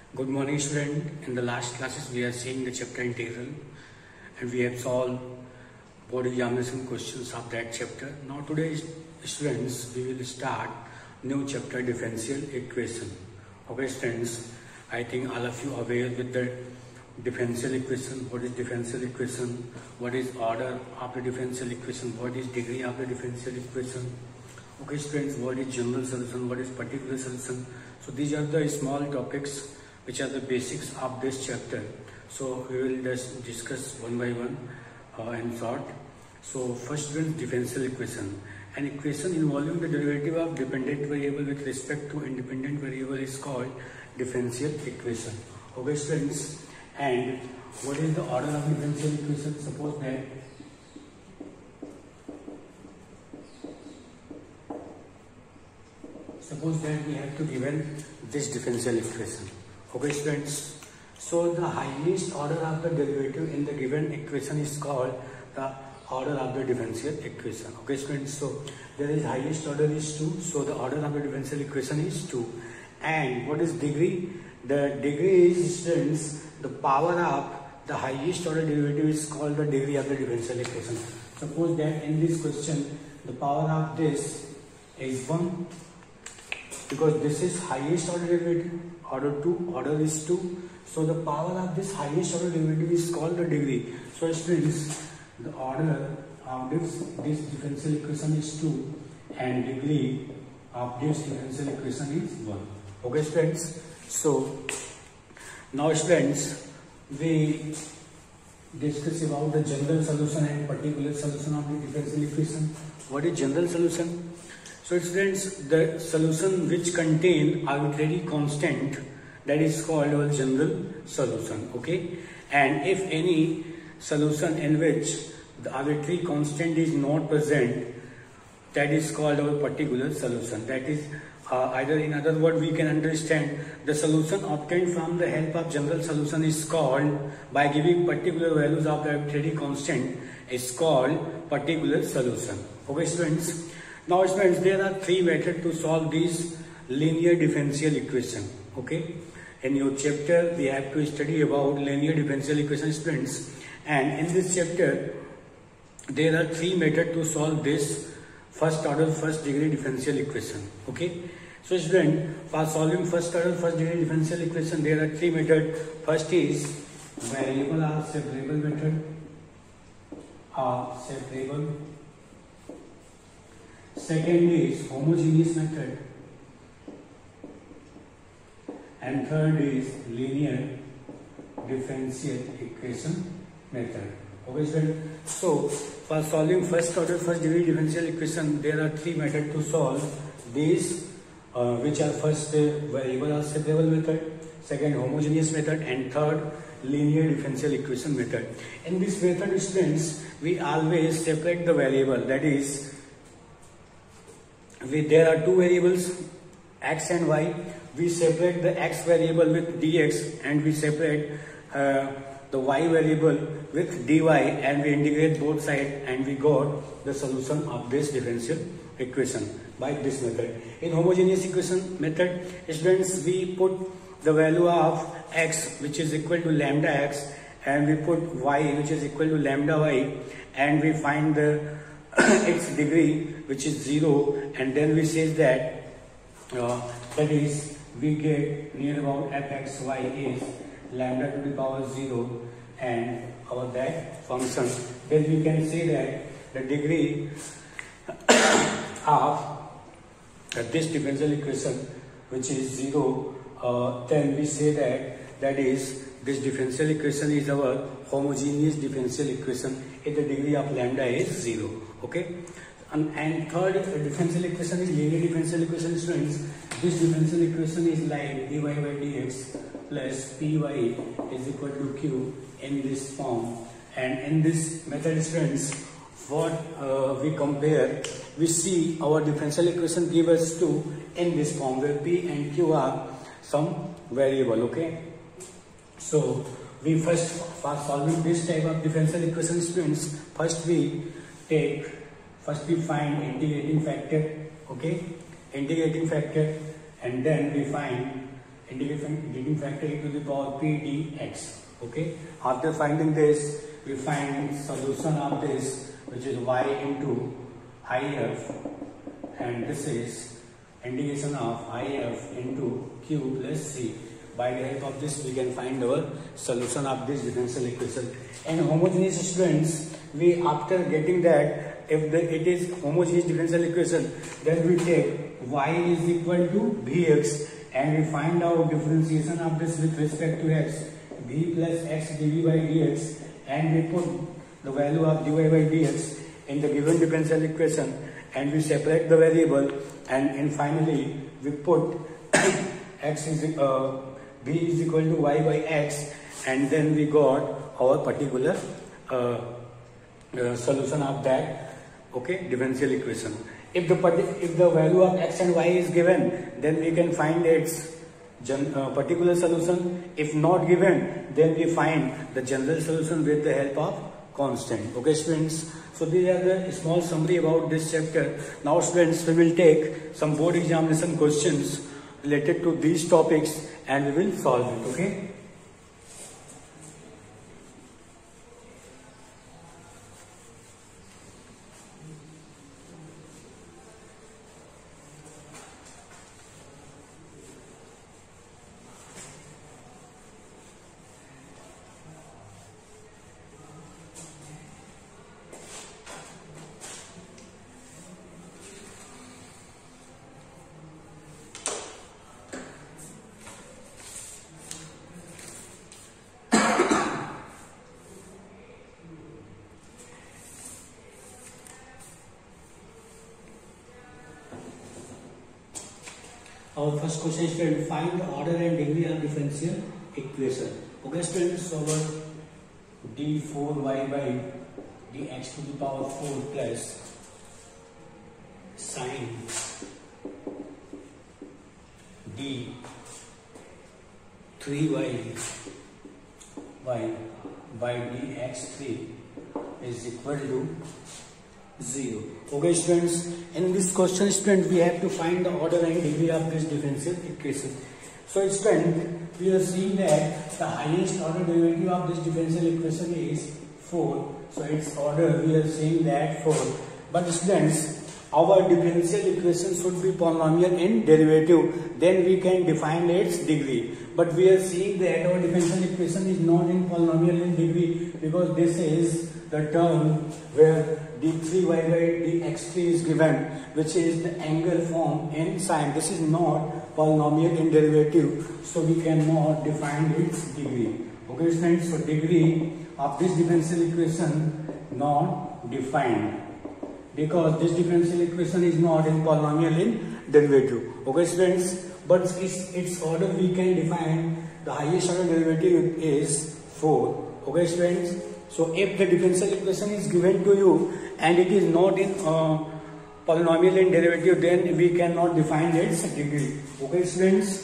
Good morning, student. In the last classes, we are seeing the chapter integral, and we have solved board examination questions of that chapter. Now, today, students, we will start new chapter differential equation. Okay, students, I think all of you are aware with the differential equation. What is differential equation? What is order of the differential equation? What is degree of the differential equation? Okay, students, what is general solution? What is particular solution? So these are the small topics which are the basics of this chapter. So we will just discuss one by one in short. So first one, differential equation. An equation involving the derivative of dependent variable with respect to independent variable is called differential equation. Okay, students, and what is the order of differential equation? Suppose that we have to given this differential equation. Okay, students, so the highest order of the derivative in the given equation is called the order of the differential equation. Okay, students, so there is highest order is 2, so the order of the differential equation is 2. And what is degree? The degree is, students, the power of the highest order derivative is called the degree of the differential equation. Suppose that in this question the power of this is 1, because this is highest order derivative, order 2, order is 2. So the power of this highest order derivative is called the degree. So students, the order of this differential equation is 2 and degree of this differential equation is 1. Okay, students. So now, students, we discuss about the general solution and particular solution of the differential equation. What is general solution? So, students, the solution which contain arbitrary constant, that is called our general solution. Okay, and if any solution in which the arbitrary constant is not present, that is called our particular solution. That is either, in other words, we can understand the solution obtained from the help of general solution is called, by giving particular values of the arbitrary constant, is called particular solution. Okay, students. Now, students, there are 3 methods to solve this linear differential equation. Okay, in your chapter we have to study about linear differential equation, students, and in this chapter there are 3 methods to solve this first order first degree differential equation. Okay, so student, for solving first order first degree differential equation there are 3 methods. First is variable or separable method, separable. Second is homogeneous method, and third is linear differential equation method. Okay, so for solving first order first degree differential equation there are 3 methods to solve these, which are first variable or separable method, second homogeneous method, and third linear differential equation method. In this method, students, we always separate the variable, that is, there are 2 variables x and y. We separate the x variable with dx and we separate the y variable with dy, and we integrate both sides and we got the solution of this differential equation by this method. In homogeneous equation method, students, we put the value of x which is equal to lambda x and we put y which is equal to lambda y, and we find the its degree which is 0, and then we say that that is we get near about fxy is lambda to the power 0 and our that function. Then we can say that the degree of this differential equation which is 0, then we say that is this differential equation is our homogeneous differential equation if the degree of lambda is 0. Okay, and third differential equation is linear differential equation, students. This differential equation is like dy by dx plus py is equal to q in this form, and in this method, students, what we compare, we see our differential equation give us 2 in this form where p and q are some variable. Okay, so we first, for solving this type of differential equation, students, first we find integrating factor. Okay, integrating factor, and then we find Integrating factor e to the power p dx. Okay. After finding this, we find solution of this, which is y into if, and this is integration of if into q plus c. By the help of this, we can find our solution of this differential equation. And homogeneous, students, we after getting that, if it is homogeneous differential equation, then we take y is equal to bx, and we find out differentiation of this with respect to x, b plus x dv by dx, and we put the value of dy by dx in the given differential equation, and we separate the variable, and finally we put x is b is equal to y by x, and then we got our particular solution of that, okay, differential equation. If the value of x and y is given, then we can find its particular solution. If not given, then we find the general solution with the help of constant. Okay, students. So these are the small summary about this chapter. Now, students, we will take some board examination questions related to these topics, and we will solve it. Okay. Our first question is to find the order and degree of differential equation. Okay, students, so our d4y by dx to the power 4 plus sine d3y by dx3 is equal to 0. Okay, students, in this question, student, we have to find the order and degree of this differential equation. So, student, we are seeing that the highest order derivative of this differential equation is 4. So, its order, we are seeing that 4. But, students, our differential equation should be polynomial in derivative. Then we can define its degree. But we are seeing that our differential equation is not in polynomial in degree, because this is the term where d3y by dx3 is given, which is the angle form in sine. This is not polynomial in derivative, so we cannot define its degree. Okay, students, so degree of this differential equation not defined, because this differential equation is not in polynomial in derivative. Okay, students, but its order we can define. The highest order derivative is 4. Okay, students. So if the differential equation is given to you and it is not in polynomial in derivative, then we cannot define its degree. Okay, students.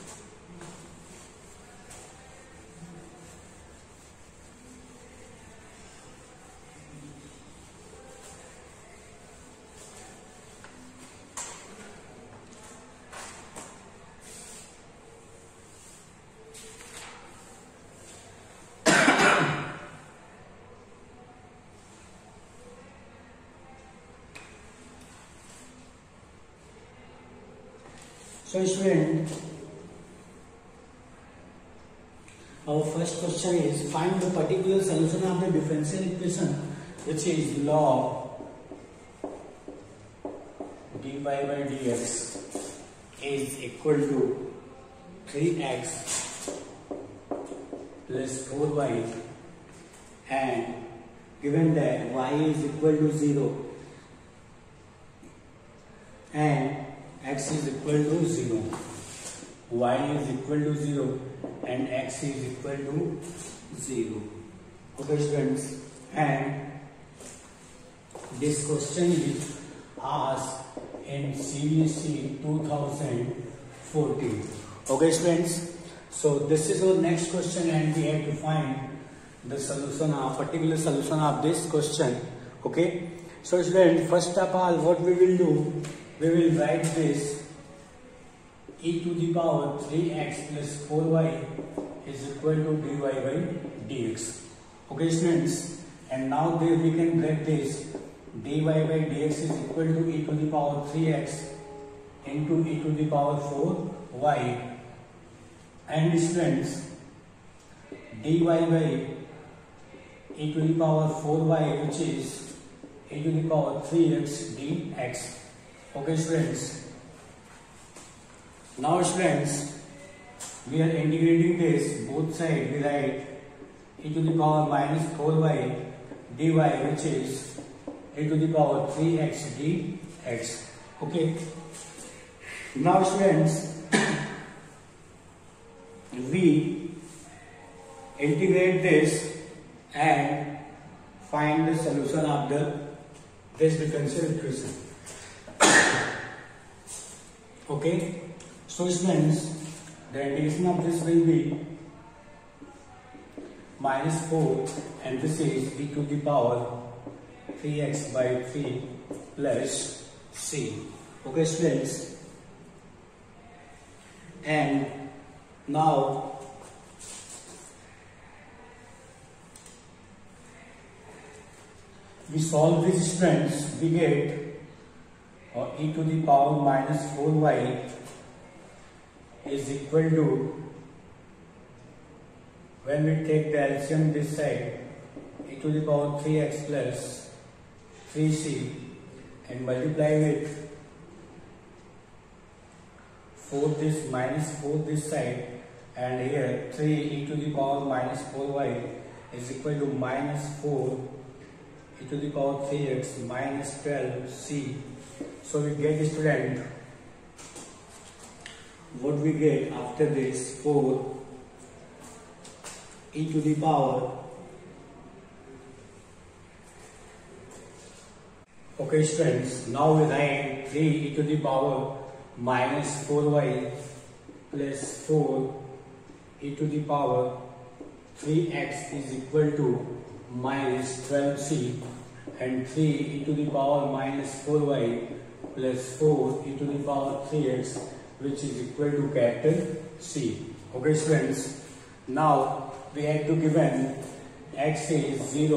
So, student, our first question is find the particular solution of the differential equation, which is log dy by dx is equal to 3x plus 4y, and given that y is equal to 0 and x is equal to 0, y is equal to 0 and x is equal to 0. Okay, students, and this question is asked in CBSE 2014. Okay, students, so this is our next question, and we have to find the solution, a particular solution of this question. Okay, so students, first of all, what we will do, we will write this e to the power 3x plus 4y is equal to dy by dx. Okay students, and now there we can break this. Dy by dx is equal to e to the power 3x into e to the power 4y, and students dy by e to the power 4y, which is e to the power 3x dx. Okay students, now students we are integrating this both sides. We write e to the power minus 4y dy, which is e to the power 3x dx. Okay, now students we integrate this and find the solution of this differential equation. Okay, so students, the integration of this will be minus 4, and this is e to the power 3x by 3 plus c. Okay students, and now we solve this students, we get e to the power minus 4y is equal to, when we take the LCM this side, e to the power 3x plus 3c, and multiply with 4 this minus 4 this side, and here 3 e to the power minus 4y is equal to minus 4 e to the power 3x minus 12c. So we get, student, what we get after this, 4 e to the power, okay students, now we write 3 e to the power minus 4y plus 4 e to the power 3x is equal to minus 12c, and 3 e to the power minus 4y plus 4 e to the power 3x, which is equal to capital C. Okay students, now we have to given x is 0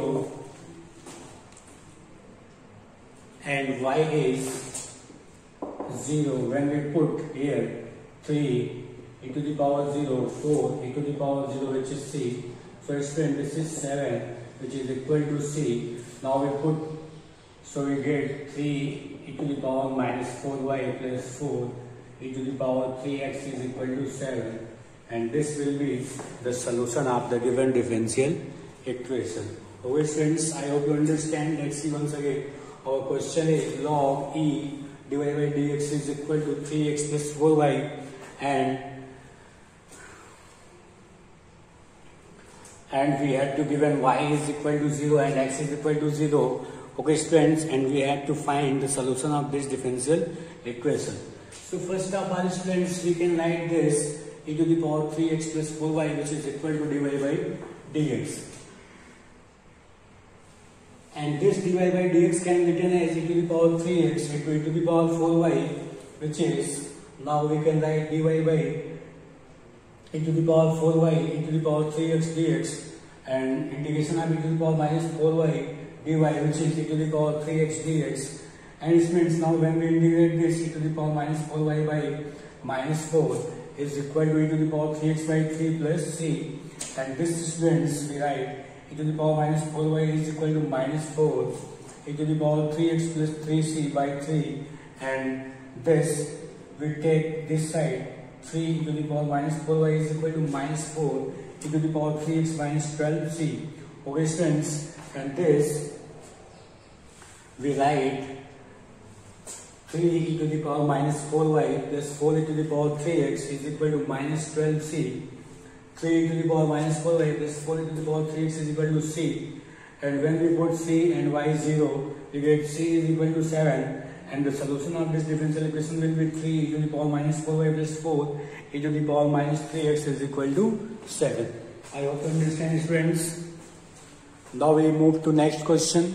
and y is 0. When we put here 3 e to the power 0, 4 e to the power 0, which is c. So student, this is 7, which is equal to c. Now we put, so we get 3 e to the power minus 4y plus 4 e to the power 3x is equal to 7, and this will be the solution of the given differential equation. Okay friends, I hope you understand. Let's see once again. Our question is log e divided by dx is equal to 3x plus 4y, and we had to given y is equal to 0 and x is equal to 0. Okay students, and we have to find the solution of this differential equation. So first of all students, we can write this e to the power 3x plus 4y, which is equal to dy by dx, and this dy by dx can be written as e to the power 3x into e to the power 4y, which is, now we can write dy by e to the power 4y e to the power 3x dx, and integration of e to the power minus 4y dy, which is e to the power 3x dx. And it means now when we integrate this, e to the power minus 4y by minus 4 is equal to e to the power 3x by 3 plus c, and this students we write e to the power minus 4y is equal to minus 4 e to the power 3x plus 3c by 3, and this we take this side, 3 e to the power minus 4y is equal to minus 4 e to the power 3x minus 12c. Okay students, and this we write 3 e to the power minus 4y plus 4 e to the power 3x is equal to minus 12c. 3 e to the power minus 4y plus 4 e to the power 3x is equal to c. And when we put c and y 0, we get c is equal to 7. And the solution of this differential equation will be 3 e to the power minus 4y plus 4 e to the power minus 3x is equal to 7. I hope you understand, friends. Now we move to next question.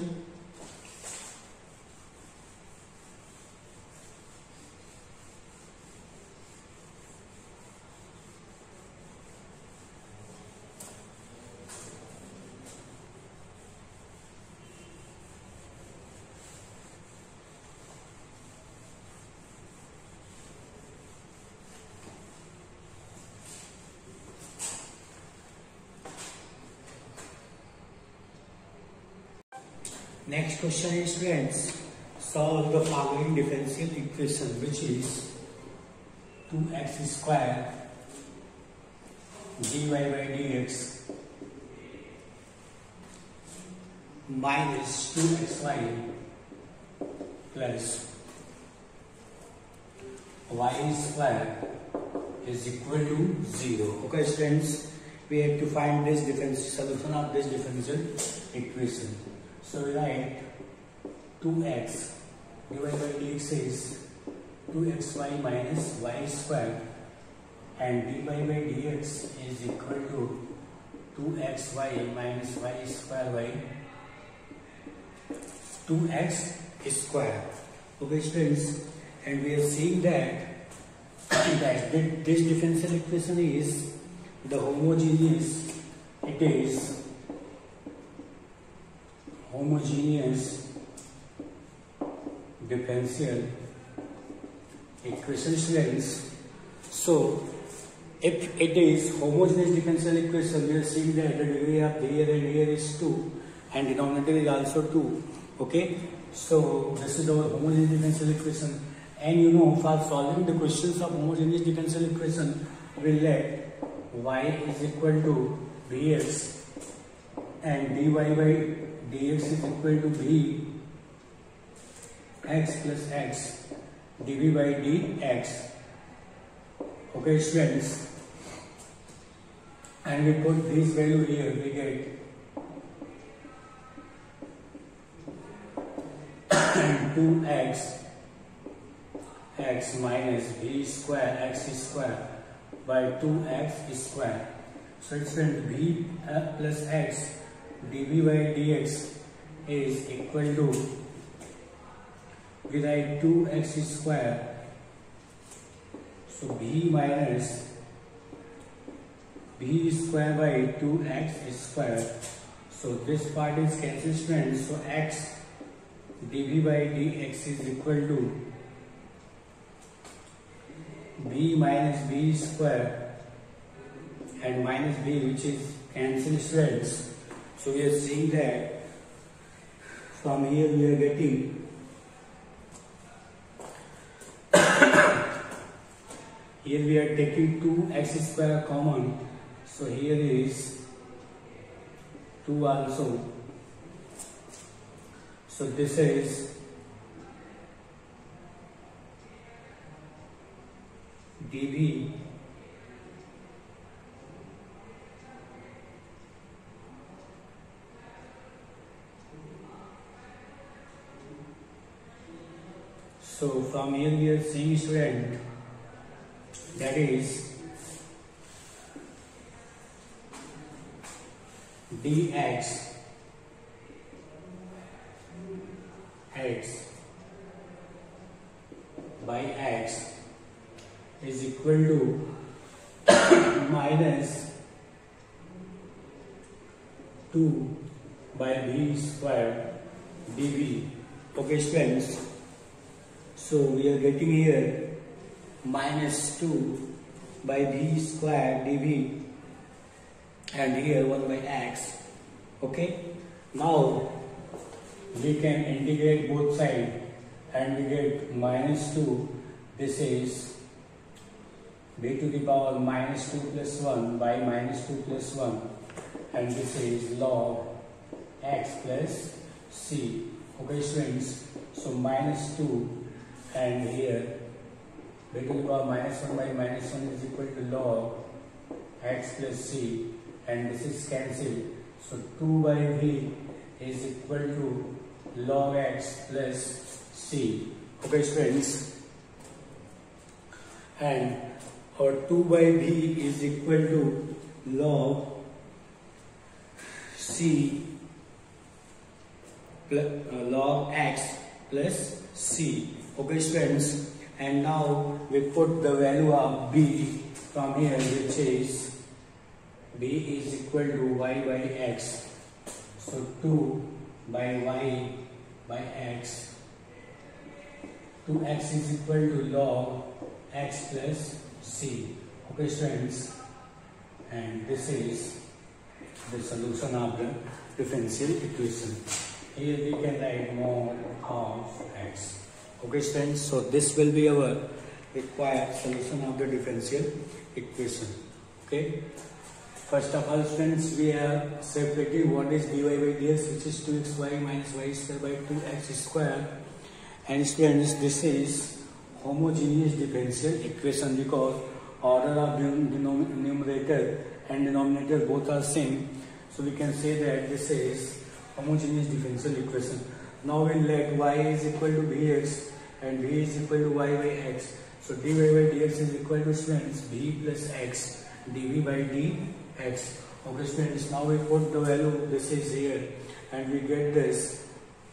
Next question is, friends, solve the following differential equation, which is 2x square dy by dx minus 2xy plus y square is equal to 0. Okay, friends, we have to find this solution of this differential equation. So we write 2x divided by dx is 2xy minus y square, and dy by dx is equal to 2xy minus y square by 2x square. Okay, friends, and we are seeing that this differential equation is the homogeneous. It is homogeneous differential equation, friends. So if it is homogeneous differential equation, we are seeing that the degree of here and here is 2 and denominator is also 2. Okay, so this is our homogeneous differential equation, and you know, for solving the questions of homogeneous differential equation, we will let y is equal to bx and dy by dx is equal to b x plus x dv by dx. Okay, students, and we put this value here, we get 2x x minus b square x square by 2x square. So it's when b plus x dv by dx is equal to, we write 2x square, so b minus b square by 2x square. So this part is cancelled, friends. So x dv by dx is equal to b minus b square and minus b, which is cancelled, friends. So we are seeing that from here we are getting here we are taking 2x square common, so here is 2 also. So this is dv so from here we are seeing, student, that is dx x by x is equal to minus 2 by b square dv. Okay, friends, so we are getting here minus 2 by b square dv and here 1 by x. Okay, now we can integrate both sides and we get minus 2. This is b to the power minus 2 plus 1 by minus 2 plus 1, and this is log x plus c. Okay, students, so minus 2 and here b to the power minus 1 by minus 1 is equal to log x plus c, and this is cancelled. So 2 by b is equal to log x plus c. Okay, friends, and our 2 by b is equal to log c plus log x plus c. Okay, friends, and now we put the value of b from here, which is b is equal to y by x. So 2 by y by x, 2x is equal to log x plus c. Okay, friends, and this is the solution of the differential equation. here we can write mod of x. Okay students, so this will be our required solution of the differential equation. Okay, first of all students, we are separating what is dy by dx, which is 2xy minus y square by 2x square. And students, this is homogeneous differential equation because order of numerator and denominator both are same, so we can say that this is homogeneous differential equation. Now we'll let y is equal to bx and v is equal to y by x. So dy by dx is equal to students v plus x dv by dx. Okay students, now we put the value, this is here, and we get this.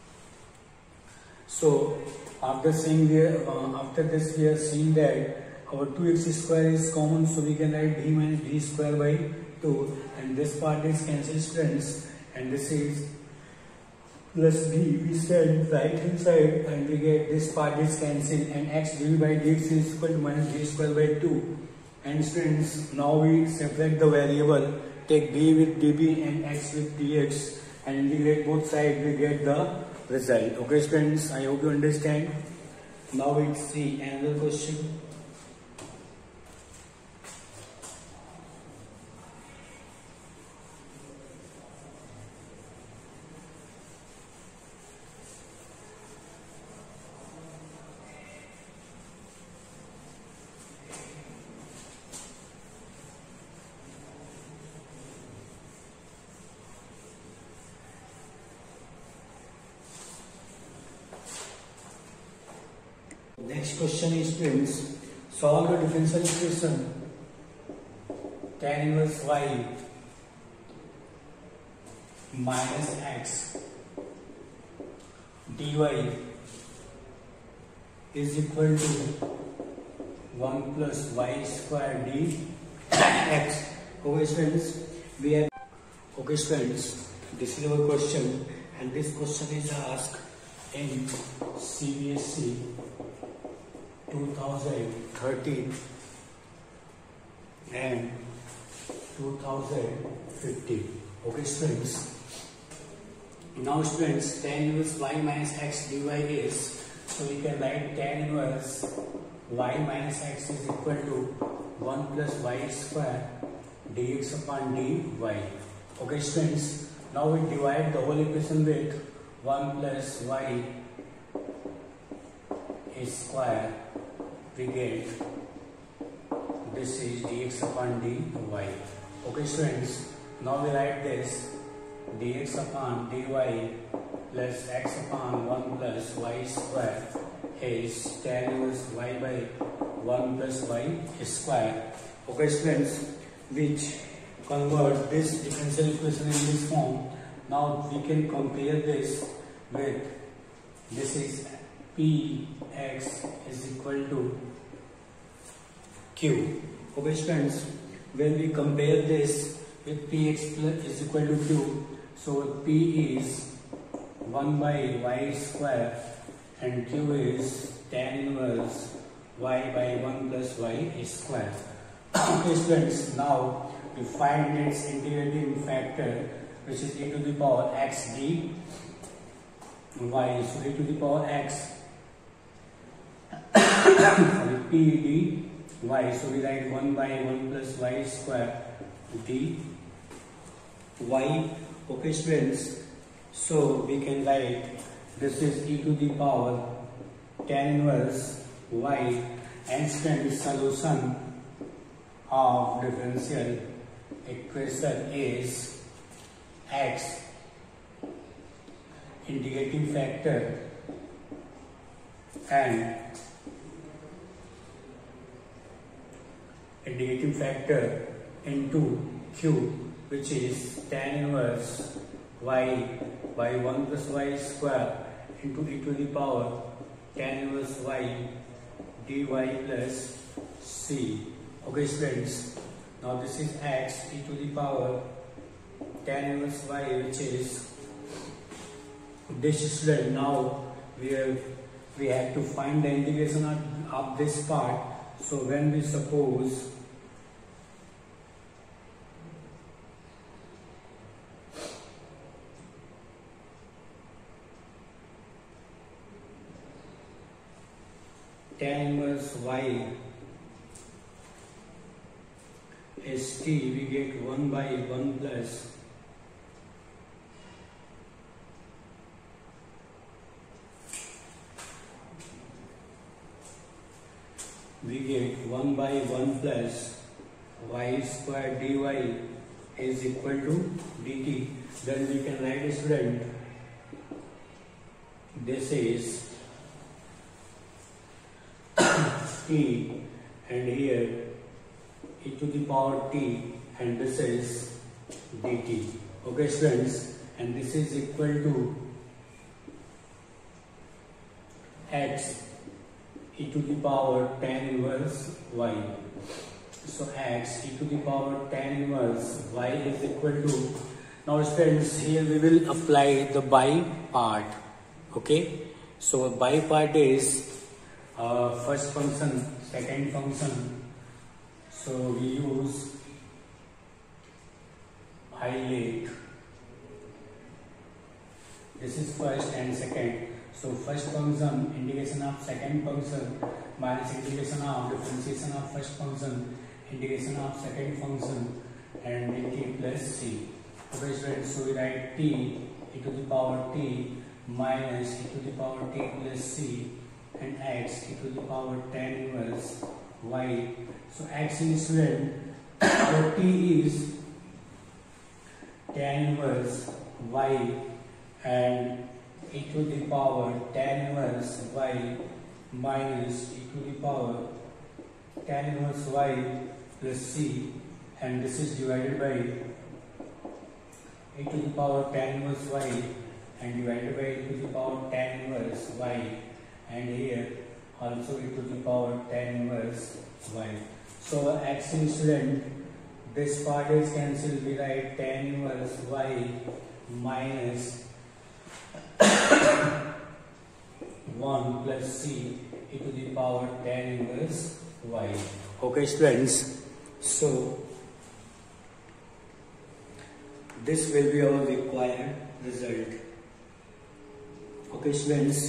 So after seeing after this we have seen that our 2x square is common, so we can write d minus d square by 2, and this part is cancelled students, and this is plus d, we send right hand side and we get this part is cancelled, and x dv by dx is equal to minus d square by 2. And students, now we separate the variable, take d with db and x with dx, and integrate both sides, we get the result. Okay students, I hope you understand. Now we see another question. Next question is students, solve the differential equation tan inverse y minus x dy is equal to 1 plus y square dx. Okay students, we have, okay students, this is our question, and this question is asked in CBSE 2013 and 2015. Okay students, now students, tan inverse y minus x dy is, so we can write tan inverse y minus x is equal to 1 plus y square dx upon dy. Okay students, now we divide the whole equation with 1 plus y square, we get this is dx upon dy. Okay students, now we write this dx upon dy plus x upon 1 plus y square is tan inverse y by 1 plus y square. Okay students, which convert this differential equation in this form. Now we can compare this with, this is Px is equal to Q. Okay students, when we compare this with Px is equal to Q, so P is 1 by y square and Q is tan inverse y by 1 plus y square. Okay students, now we find its integrating factor, which is e to the power x d y, so e to the power x p d y, so we write 1 by 1 plus y square d y. Okay students, so we can write this is e to the power tan inverse y, and students, solution of differential equation is x, integrating factor, and integrating factor into q, which is tan inverse y by 1 plus y square into e to the power tan inverse y dy plus c. Okay students, now this is x e to the power tan inverse y, which is this student. Now we have to find the integration of this part. So when we suppose tan inverse y is t, we get 1 by 1 plus we get 1 by 1 plus y square dy is equal to dt. Then we can write, student, this is t and here e to the power t and this is dt. Okay students, and this is equal to x e to the power tan inverse y. So x e to the power tan inverse y is equal to, now students, here we will apply the by part. Okay, so by part is first function, second function. So we use highlight, this is first and second. So first function integration of second function minus integration of differentiation of first function integration of second function and dt plus c. Okay students, so we write t e to the power t minus e to the power t plus c and x e to the power tan inverse y. So x is, student, our t is tan inverse y and e to the power tan inverse y minus e to the power tan inverse y plus c, and this is divided by e to the power tan inverse y and divided by e to the power tan inverse y, and here also e to the power tan inverse y. So x is, student, this part is cancelled, we write tan inverse y minus 1 plus c e to the power tan inverse y. Okay students, so this will be our required result. Okay students,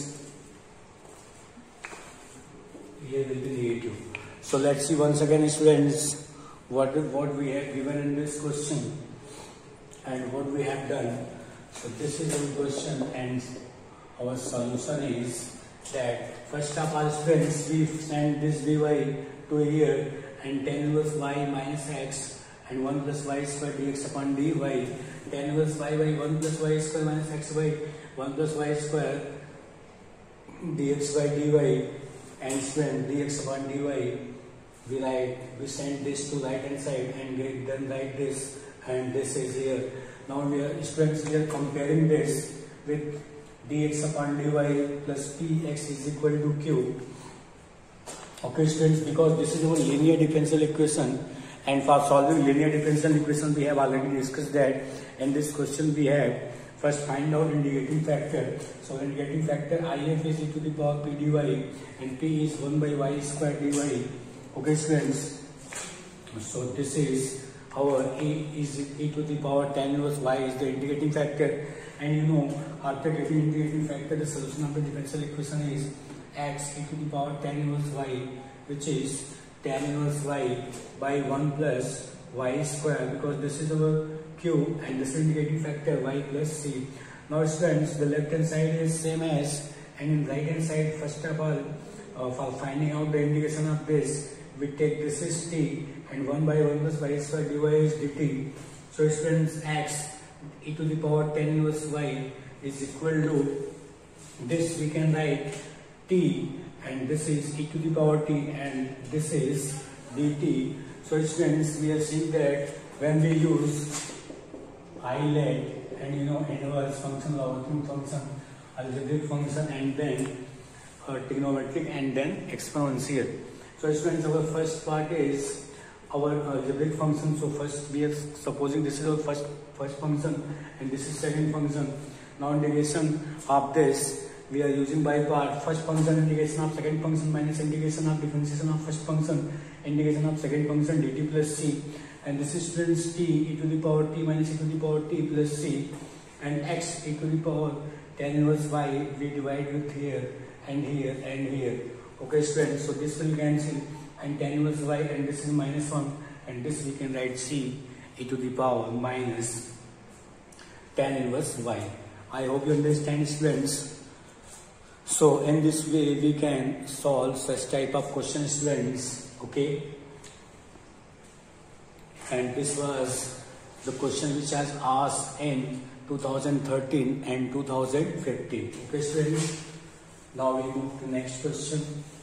here will be negative. So let's see once again, students, what we have given in this question and what we have done. So this is our question and our solution is that first of all, students, we send this dy to here and tan inverse y minus x and 1 plus y square dx upon dy, tan inverse y by 1 plus y square minus x by 1 plus y square dx by dy, and student dx upon dy, we send this to right hand side and then write this, and this is here. Now we are, students, we are comparing this with dx upon dy plus px is equal to q. Okay students, because this is our linear differential equation, and for solving linear differential equation we have already discussed that. In this question we have first find out integrating factor. So integrating factor if is e to the power p dy and p is 1 by y square dy. Okay students, so this is our e is e to the power tan inverse y is the integrating factor, and you know, after getting integrating factor, the solution of the differential equation is x e to the power tan inverse y, which is tan inverse y by 1 plus y square, because this is our q and this is integrating factor y plus c. Now students, the left hand side is same as, and in right hand side, first of all, for finding out the integration of this, we take this is t and 1 by 1 plus y square dy is dt. So students, x e to the power tan inverse y is equal to this, we can write t and this is e to the power t and this is dt. So students, we are seeing that when we use highlight and inverse function, logarithm function, algebraic function, and then trigonometric and then exponential. So students, our first part is our algebraic function. So first we are supposing this is our first function and this is second function. Now integration of this we are using by part. First function integration of second function minus integration of differentiation of first function integration of second function dt plus c, and this is students t e to the power t minus e to the power t plus c, and x e to the power tan inverse y we divide with here and here and here. Okay students, so this will cancel and tan inverse y, and this is -1, and this we can write c e to the power minus tan inverse y. I hope you understand students. So in this way we can solve such type of questions students. Okay, and this was the question which was asked in 2013 and 2015. Okay students, now we move to next question.